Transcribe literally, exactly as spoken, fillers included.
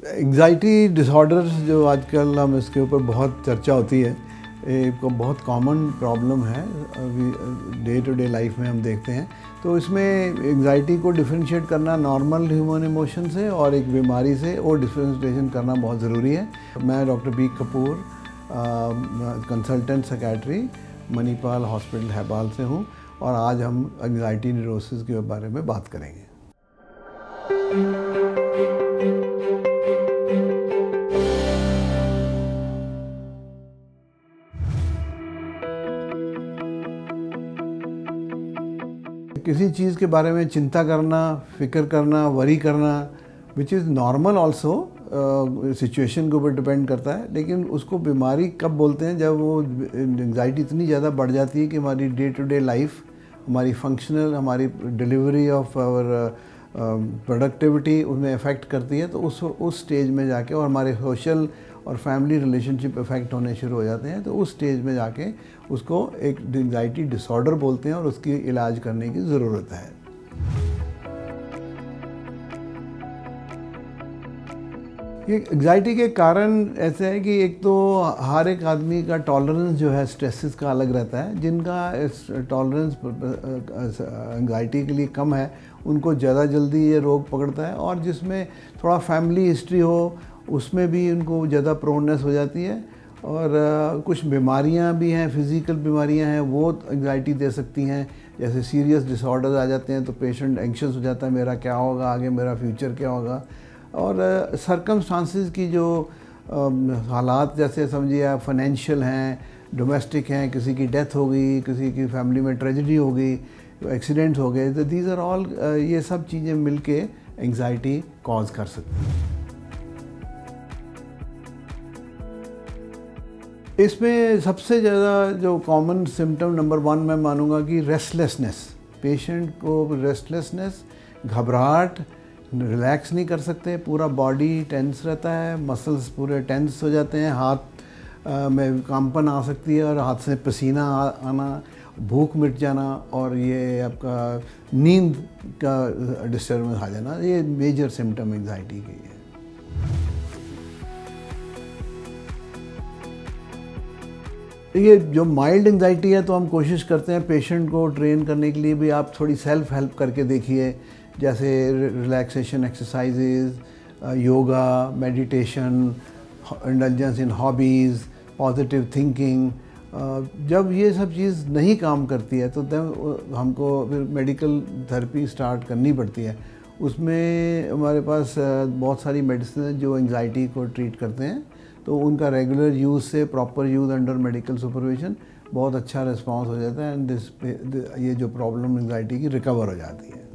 Anxiety disorders जो आजकल हम इसके ऊपर बहुत चर्चा होती है, एक बहुत कॉमन प्रॉब्लम है अभी डे टू डे लाइफ में हम देखते हैं। तो इसमें एंग्जाइटी को डिफरेंशिएट करना नॉर्मल ह्यूमन इमोशन से और एक बीमारी से वो डिफरेंशिएशन करना बहुत ज़रूरी है। मैं doctor B Kapoor consultant psychiatry Manipal hospital Hebbal से हूँ और आज हम एंग्जाइटी न्यूरोसिस के बारे में बात करेंगे। किसी चीज़ के बारे में चिंता करना, फिक्र करना, वरी करना, which is normal also, situation के ऊपर डिपेंड करता है। लेकिन उसको बीमारी कब बोलते हैं? जब वो एंग्जाइटी इतनी ज़्यादा बढ़ जाती है कि हमारी डे टू डे लाइफ, हमारी फंक्शनल, हमारी डिलीवरी ऑफ आवर प्रोडक्टिविटी उसमें अफेक्ट करती है। तो उस उस स्टेज में जाके और हमारे सोशल और फैमिली रिलेशनशिप इफेक्ट होने शुरू हो जाते हैं। तो उस स्टेज में जाके उसको एक एंग्जाइटी डिसऑर्डर बोलते हैं और उसकी इलाज करने की ज़रूरत है। ये एंग्जाइटी के कारण ऐसे है कि एक तो हर एक आदमी का टॉलरेंस जो है स्ट्रेसेस का अलग रहता है। जिनका टॉलरेंस एंग्जाइटी के लिए कम है उनको ज़्यादा जल्दी ये रोग पकड़ता है, और जिसमें थोड़ा फैमिली हिस्ट्री हो उसमें भी उनको ज़्यादा प्रोननेस हो जाती है। और uh, कुछ बीमारियां भी हैं, फिज़िकल बीमारियां हैं, वो एंग्जाइटी दे सकती हैं। जैसे सीरियस डिसऑर्डर्स आ जाते हैं तो पेशेंट एंक्शस हो जाता है, मेरा क्या होगा आगे, मेरा फ्यूचर क्या होगा। और सरकमस्टांसिस uh, की जो uh, हालात, जैसे समझिए आप फाइनेंशियल हैं, डोमेस्टिक हैं, किसी की डेथ हो गई, किसी की फैमिली में ट्रेजेडी हो गई, एक्सीडेंट्स हो गए, तो दीज आर ऑल, ये सब चीज़ें मिलके एंग्जाइटी कॉज कर सकती हैं। इसमें सबसे ज़्यादा जो कॉमन सिम्टम नंबर वन मैं मानूंगा कि रेस्टलेसनेस। पेशेंट को रेस्टलेसनेस, घबराहट, रिलैक्स नहीं कर सकते, पूरा बॉडी टेंस रहता है, मसल्स पूरे टेंस हो जाते हैं, हाथ आ, में कंपन आ सकती है और हाथ से पसीना आ, आना, भूख मिट जाना, और ये आपका नींद का डिस्टर्बेंस आ जाना, ये मेजर सिम्टम एंग्जाइटी की है। ये जो माइल्ड एंग्जाइटी है तो हम कोशिश करते हैं पेशेंट को ट्रेन करने के लिए भी आप थोड़ी सेल्फ हेल्प करके देखिए, जैसे relaxation exercises, yoga, meditation, indulgence in hobbies, positive thinking. जब ये सब चीज़ नहीं काम करती है तो तब हमको फिर मेडिकल थेरेपी स्टार्ट करनी पड़ती है। उसमें हमारे पास बहुत सारी मेडिसिन है जो एंग्जाइटी को ट्रीट करते हैं, तो उनका रेगुलर यूज़ से, proper use under medical supervision बहुत अच्छा रिस्पांस हो जाता है, एंड दिस ये जो प्रॉब्लम एंग्जाइटी की रिकवर हो जाती है।